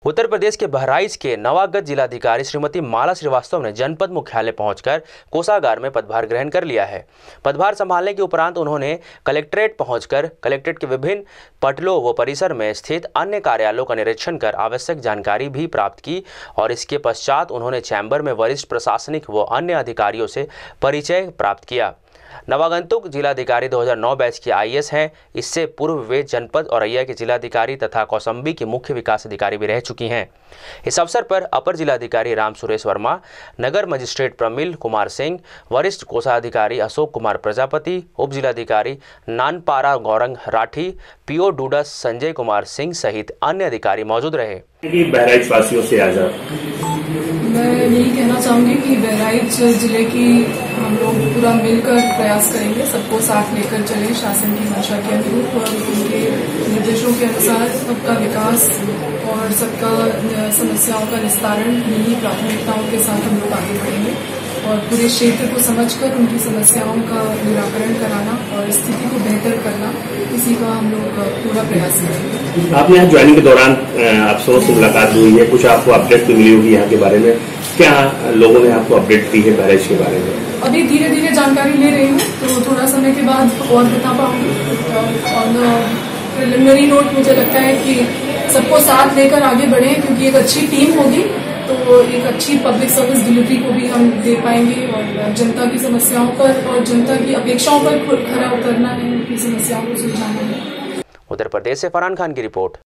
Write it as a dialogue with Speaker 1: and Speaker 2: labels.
Speaker 1: उत्तर प्रदेश के बहराइच के नवागत जिलाधिकारी श्रीमती माला श्रीवास्तव ने जनपद मुख्यालय पहुंचकर कोषागार में पदभार ग्रहण कर लिया है। पदभार संभालने के उपरांत उन्होंने कलेक्ट्रेट पहुंचकर कलेक्ट्रेट के विभिन्न पटलों व परिसर में स्थित अन्य कार्यालयों का निरीक्षण कर आवश्यक जानकारी भी प्राप्त की और इसके पश्चात उन्होंने चैम्बर में वरिष्ठ प्रशासनिक व अन्य अधिकारियों से परिचय प्राप्त किया। नवागंतुक जिलाधिकारी 2009 बैच की आईएएस हैं। इससे पूर्व वे जनपद औरैया के जिलाधिकारी तथा कौशाम्बी की मुख्य विकास अधिकारी भी रह चुकी हैं। इस अवसर पर अपर जिलाधिकारी राम सुरेश वर्मा, नगर मजिस्ट्रेट प्रमिल कुमार सिंह, वरिष्ठ कोषाधिकारी अशोक कुमार प्रजापति, उप जिलाधिकारी नानपारा गौरंग राठी, पीओ डूडस संजय कुमार सिंह सहित अन्य अधिकारी मौजूद रहे।
Speaker 2: बहराइच वासियों से आजाद
Speaker 3: मैं यही कहना चाहूंगी कि बहराइच जिले की हम लोग पूरा मिलकर प्रयास करेंगे, सबको साथ लेकर चलें शासन की मंशा के अनुरूप और उनके निर्देशों के अनुसार सबका विकास और सबका समस्याओं का निस्तारण यही प्राथमिकताओं के साथ हम लोग आगे बढ़ेंगे और पूरे क्षेत्र को समझकर उनकी समस्याओं का निराकरण कराना और स्थिति को बेहतर करना, इसी का हम लोग पूरा प्रयास करेंगे।
Speaker 2: आपने यहाँ ज्वाइनिंग के दौरान अफसरों से मुलाकात हुई है, कुछ आपको अपडेट भी मिली होगी यहाँ के बारे में, क्या लोगों ने आपको अपडेट दी है बहराइच के बारे में?
Speaker 3: अभी धीरे धीरे जानकारी ले रही हूँ, तो थोड़ा समय के बाद और बता पाऊंगी। और प्रिलिमिनरी नोट मुझे लगता है कि सबको साथ लेकर आगे बढ़े, क्योंकि एक अच्छी टीम होगी तो एक अच्छी पब्लिक सर्विस डिलीवरी को भी हम दे पाएंगे और जनता की समस्याओं पर और जनता की अपेक्षाओं पर खरा उतरना है, उनकी समस्याओं को सुलझाना है।
Speaker 1: उत्तर प्रदेश से फरहान खान की रिपोर्ट।